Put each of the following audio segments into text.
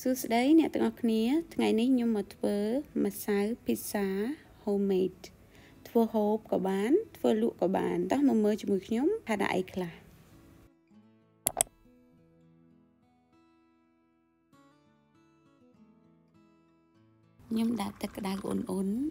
Sưu đấy nè tụi khía ngày ní nhưng mà thưa mà sao pizza homemade thưa hộp của bán thưa lụa của bán tao mà mơ cho mùi nhóm thà đại là nhóm đã tất cả ổn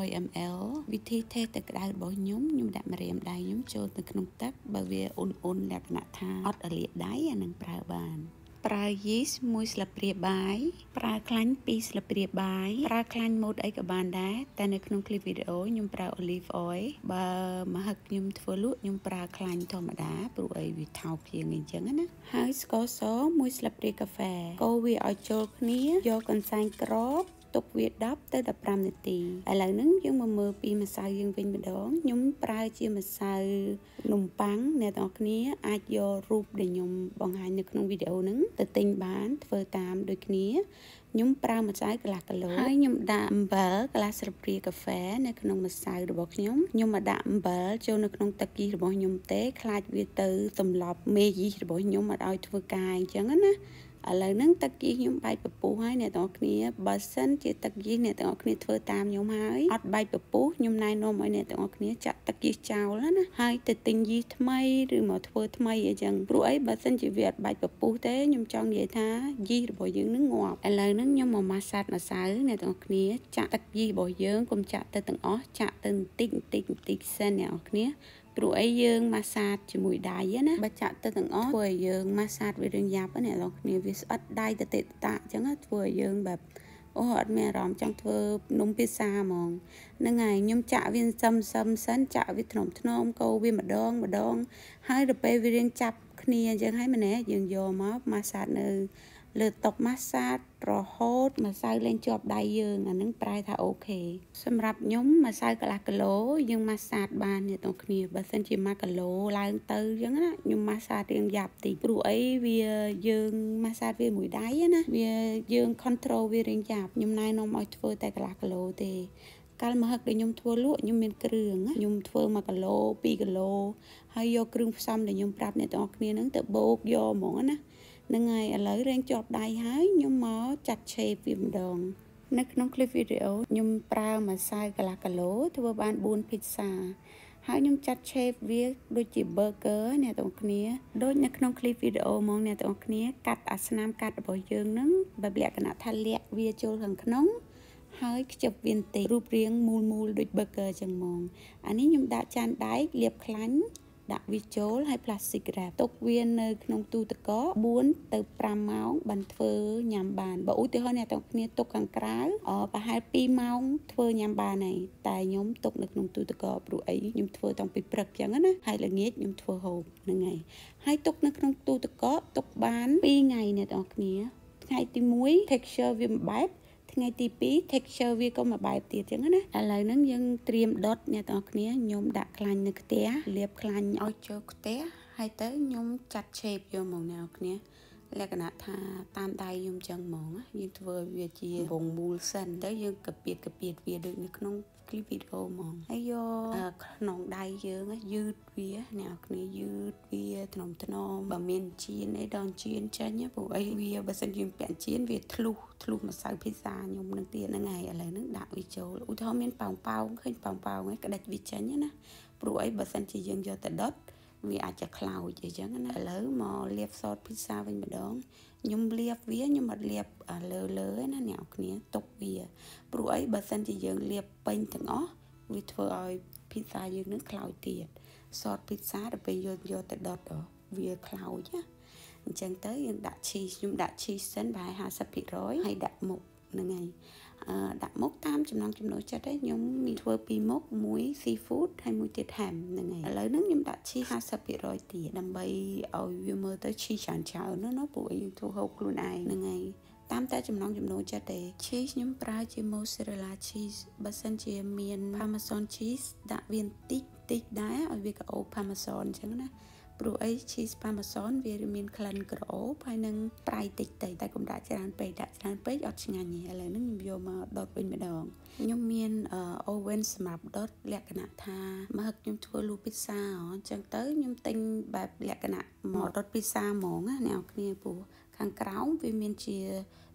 300ml vị thi thế tất cả bỏ nhóm nhóm đã mà rèm đai nhóm cho từក្នុងtắc bởi vì ổn là cái nạ tha ọt ở liệt đáy nâng pra bàn pra yeast 1 ស្លាបព្រាបាយប្រើខ្លាញ់ 2 ស្លាបព្រាបាយប្រើខ្លាញ់ម៉ូតអីក៏បានដែរតែនៅក្នុង clip video ខ្ញុំប្រើ olive oil បើមកហឹកខ្ញុំធ្វើលក់ខ្ញុំប្រើខ្លាញ់ធម្មតាព្រោះអីវាថោកជាងអញ្ចឹងណាហើយស្ករស 1 ស្លាបព្រាកាហ្វេកូរវាឲ្យចូលគ្នាយកកន្សែងក្របទុកវា10ទៅ15នាទីឥឡូវហ្នឹងយើងមកមើលពីម្សៅយើងវិញម្ដងខ្ញុំប្រើជាម្សៅនំប៉័ងអ្នកទាំងអស់គ្នាអាចយករូបដែលខ្ញុំបង្ហាញនៅក្នុងវីដេអូហ្នឹងទៅទិញបានធ្វើតាមដូចគ្នាខ្ញុំប្រើម្សៅកន្លះគីឡូហើយខ្ញុំដាក់អំបិលកន្លះស្លាបព្រាកាហ្វេនៅក្នុងម្សៅរបស់ខ្ញុំមកដាក់អំបិលចូលនៅក្នុងទឹកយីរបស់ខ្ញុំទេខ្លាចវាទៅទម្លាប់មេយីរបស់ខ្ញុំអត់ឲ្យធ្វើការអញ្ចឹងណាឥឡូវហ្នឹងទឹកយីខ្ញុំបែកពពុះហើយអ្នកទាំងអស់គ្នាបើសិនជាទឹកយីអ្នកទាំងអស់គ្នាធ្វើតាមខ្ញុំហើយអត់បែកពពុះខ្ញុំណែនាំឲ្យអ្នកទាំងអស់គ្នាចាក់ទឹកយីចោលណាហើយទៅទិញយីថ្មីឬមកធ្វើថ្មីអីចឹងព្រោះអីបើសិនជាវាអត់បែកពពុះទេខ្ញុំចង់និយាយថាយីរបស់យើងនឹងងាប់ឥឡូវហ្នឹងខ្ញុំមកម៉ាស្សាតម្សៅអ្នកទាំងអស់គ្នាចាក់ទឹកយីរបស់យើងកុំចាក់ទៅទាំងអស់ចាក់ទៅបន្តិចសិនអ្នកទាំងអស់គ្នាព្រោះអីយើងម៉ាស្សាតជាមួយដៃណាបើចាក់ទៅទាំងអស់ធ្វើឲ្យយើងម៉ាស្សាតវារឿងយ៉ាប់ណាអ្នកនរគ្នាវាស្អិតដៃទៅតេតាអញ្ចឹងធ្វើឲ្យយើងបែបអូអត់មានអារម្មណ៍ចង់ធ្វើនំពីសាហ្មងហ្នឹងហើយខ្ញុំចាក់វាសឹមសិនចាក់វាថ្នមកូរវាម្ដងហើយដល់ពេលវារៀងចាប់គ្នាអញ្ចឹងហើយម្នាក់យើងយកមកម៉ាស្សាតនៅលើតុម៉ាស្សាតរហូតម្សៅលែងជាប់ដៃយើងអានឹងប្រែថាអូខេសម្រាប់ខ្ញុំម្សៅកន្លះគីឡូយើងម៉ាស្សាតបានអ្នកទាំងគ្នាបើសិនជា1គីឡូឡើងទៅអញ្ចឹងណាខ្ញុំម៉ាស្សាតរៀងយ៉ាប់តិចព្រោះអីវាយើងម៉ាស្សាតវាមួយដៃណាវាយើង control វារៀងយ៉ាប់ខ្ញុំណែនាំឲ្យធ្វើតែកន្លះគីឡូទេកាលមកហឹកដែលខ្ញុំធ្វើលក់ខ្ញុំមានគ្រឿងខ្ញុំធ្វើ1គីឡូ2គីឡូហើយយកគ្រឿងផ្សំដែលខ្ញុំប្រាប់អ្នកទាំងអស់គ្នាហ្នឹងទៅបូកយកហ្មងណាហ្នឹងហើយឥឡូវរែងជាប់ដៃហើយខ្ញុំមកចាត់ shape វាម្ដងនៅក្នុង clip video ខ្ញុំប្រើម្សៅកន្លះគីឡូធ្វើបាន4 pizza ហើយខ្ញុំចាត់ shape វាដូចជា burger អ្នកទាំងគ្នាដូចនៅក្នុង clip video ហ្មងអ្នកទាំងគ្នាកាត់អាស្នាមកាត់របស់យើងហ្នឹងបែបលក្ខណៈថាលាក់វាចូលខាងក្នុងហើយខ្ជិបវាបន្តិចរូបរាងមូលដូច burger ចឹងហ្មងអានេះខ្ញុំដាក់ចានដែកលាបខ្លាញ់ដាក់វាចូលហើយ plastic wrap ទុកវានៅក្នុងទូទឹកកក4ទៅ5ម៉ោងបានធ្វើញ៉ាំបានបើឧទាហរណ៍អ្នកទាំងគ្នាទុកខាងក្រៅប្រហែល2ម៉ោងធ្វើញ៉ាំបានហើយតែខ្ញុំទុកនៅក្នុងទូទឹកកកព្រោះអីខ្ញុំធ្វើតាំងពីព្រឹកចឹងណាហើយល្ងាចខ្ញុំធ្វើហូបហ្នឹងហើយទុកនៅក្នុងទូទឹកកកទុកបាន2ថ្ងៃអ្នកទាំងគ្នាថ្ងៃទី1 texture វាមួយបែបថ្ងៃទី2 texture វាក៏មួយបែបទៀតចឹងណាឥឡូវហ្នឹងយើងត្រៀមដុតអ្នកទាំងអស់គ្នាខ្ញុំដាក់ខ្លាញ់នៅខ្ទះលាបខ្លាញ់ឲ្យចូលខ្ទះហើយទៅខ្ញុំចាត់ shape យកមកអ្នកទាំងអស់គ្នាលក្ខណៈថាតាមដៃខ្ញុំចឹងហ្មងយើងធ្វើវាជាវងមូលសិនទៅយើងកាពៀតវាដូចនៅក្នុង clip video ហ្មងហើយយកក្នុងដៃយើងយឺតវាអ្នកគ្នាយឺតវាថ្នមបើមានជៀនអីដល់ជៀនចាញ់ព្រោះអីវាបើសិនយើងពាក់ជៀនវាធ្លុះម្សៅភីសាខ្ញុំនឹងទៀតហ្នឹងហើយឥឡូវហ្នឹងដាក់វាចូលឧទាហរណ៍មានប៉ោងឃើញប៉ោងហ្នឹងក្តិចវាចាញ់ណាព្រោះអីបើសិនជាយើងយកទៅដុតវាអាចจะខ្លោចអញ្ចឹងណាឥឡូវមកលាបសតភីសាវិញម្ដងខ្ញុំលាបវាខ្ញុំអត់លាបលើណាអ្នកគ្នាទុកវាព្រោះអីបើសិនជាយើងលាបពេញទាំងអស់វាធ្វើឲ្យភីសាយើងនឹងខ្លោចទៀតសតភីសាដល់ពេលយកទៅដុតវាខ្លោចណាអញ្ចឹងទៅយើងដាក់ cheese ខ្ញុំដាក់ cheese សិនប្រហែល 50% ហើយដាក់មុខហ្នឹងហើយដាក់មុខតាមចំណង់ចំណូលចិត្តឯងខ្ញុំមានធ្វើ2មុខមួយ seafood ហើយមួយទៀត ham ហ្នឹងហើយឥឡូវហ្នឹងខ្ញុំដាក់ cheese 50% ទៀតដើម្បីឲ្យវាមើលទៅ cheese ច្រើនណាព្រោះយើងធ្វើហូបខ្លួនឯងហ្នឹងហើយតាមតែចំណង់ចំណូលចិត្តទេ cheese ខ្ញុំប្រើជា mozzarella cheese បើសិនជាមាន parmesan cheese ដាក់វាបន្តិចដែរឲ្យវាក្អូប parmesan អញ្ចឹងណាព្រោះអី cheese parmesan វាមានក្លិនក្រអូបហើយនឹងប្រៃតិចតែកុំដាក់ច្រើនពេកអត់ឆ្ងាញ់ទេឥឡូវហ្នឹងខ្ញុំយកមកដុតវិញម្ដងខ្ញុំមាន oven សម្រាប់ដុតលក្ខណៈថាមកខ្ញុំធ្វើលូពីសាអញ្ចឹងទៅខ្ញុំទិញបែបលក្ខណៈមកដុតពីសាហ្មងណាអ្នកគ្នាព្រោះខាងក្រោមវាមានជា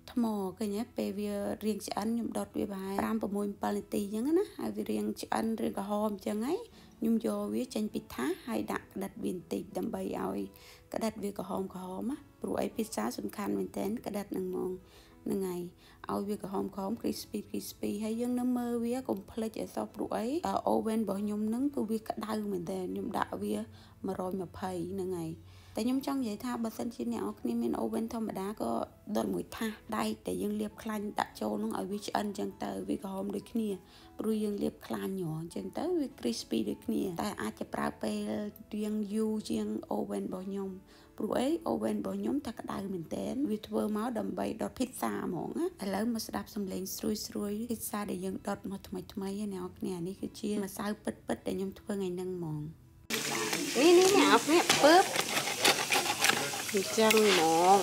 ថ្មឃើញទេពេលវារៀងឆ្អិនខ្ញុំដុតវាប្រហែល5 6 7នាទីអញ្ចឹងណាហើយវារៀងឆ្អិនឬក្រហមអញ្ចឹងហើយខ្ញុំយកវាចេញពីថាសហើយដាក់ក្តិតវាបន្តិចដើម្បីឲ្យក្តិតវាក្រហមណាព្រោះអីពីសាសំខាន់មែនតើក្តិតហ្នឹងហ្មងហ្នឹងហើយឲ្យវាក្រហម crispy ហើយយើងនៅមើលវាកុំភ្លេចឲ្យសោះព្រោះអី oven របស់ខ្ញុំហ្នឹងគឺវាក្តៅមែនតើខ្ញុំដាក់វា120ហ្នឹងហើយតែខ្ញុំចង់និយាយថាបើសិនជាអ្នកនរគ្នាមាន oven ធម្មតាក៏ដុតមួយថាសដែកតែយើងលាបខ្លាញ់ដាក់ចូលនោះឲ្យវាឆ្អិនអញ្ចឹងទៅវាក្រហមដូចគ្នាព្រោះយើងលាបខ្លាញ់ហ៎អញ្ចឹងទៅវា crispy ដូចគ្នាតែអាចจะប្រើពេលរៀងយូរជាង oven របស់ខ្ញុំព្រោះអី oven របស់ខ្ញុំតែក្តៅមែនតើវាធ្វើមកដើម្បីដុត pizza ហ្មងណាឥឡូវមកស្ដាប់សំឡេងស្រួយ pizza ដែលយើងដុតមកថ្មីអ្នកនរគ្នានេះគឺជាម្សៅពិតដែលខ្ញុំធ្វើថ្ងៃហ្នឹងហ្មងនេះអ្នកនរគ្នាពើបអញ្ចឹងហ្មង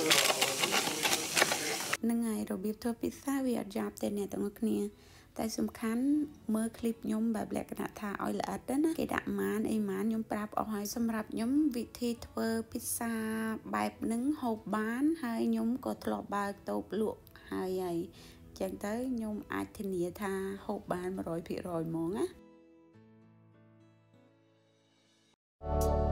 ហ្នឹងហើយរបៀបធ្វើ pizza វាអត់យ៉ាប់ទេអ្នកទាំងអស់គ្នាតែសំខាន់មើលឃ្លីបខ្ញុំបែបលក្ខណៈថាឲ្យល្អិតណាគេដាក់ម៉ានអីម៉ានខ្ញុំប្រាប់អស់ហើយសម្រាប់ខ្ញុំវិធីធ្វើ pizza បែបហ្នឹងហូបបានហើយខ្ញុំក៏ធ្លាប់បើកតូបលក់ហើយអញ្ចឹងទៅខ្ញុំអាចធានាថាហូបបាន 100% ហ្មងណា